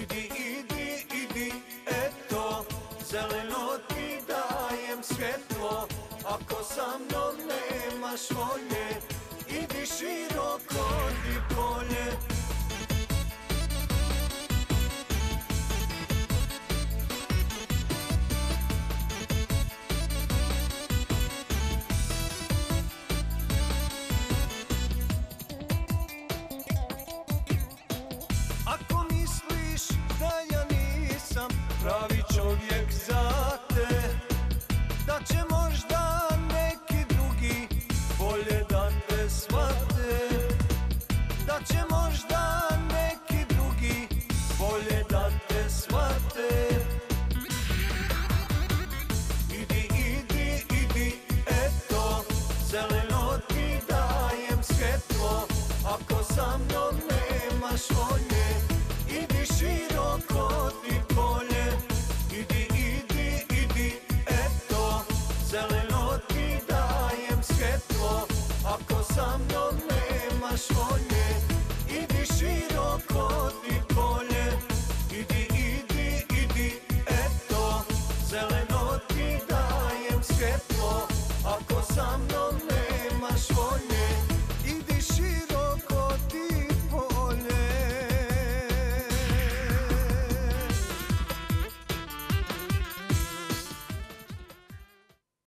Idi, idi, idi, eto, zeleno ti dajem svjetlo. Ako sa mnom nemaš volje, idi široko ti polje. Ako misliš da ja nisam pravi čovjek za te, da će možda neki drugi bolje da te shvate, da će možda neki drugi bolje da te shvate. Idi, idi, idi, eto, zeleno ti dajem svjetlo. Ako sa mnom nemaš volje, idi široko ti polje. Idi, idi, idi, eto, zeleno ti dajem svjetlo. Ako sa mnom nemaš volje,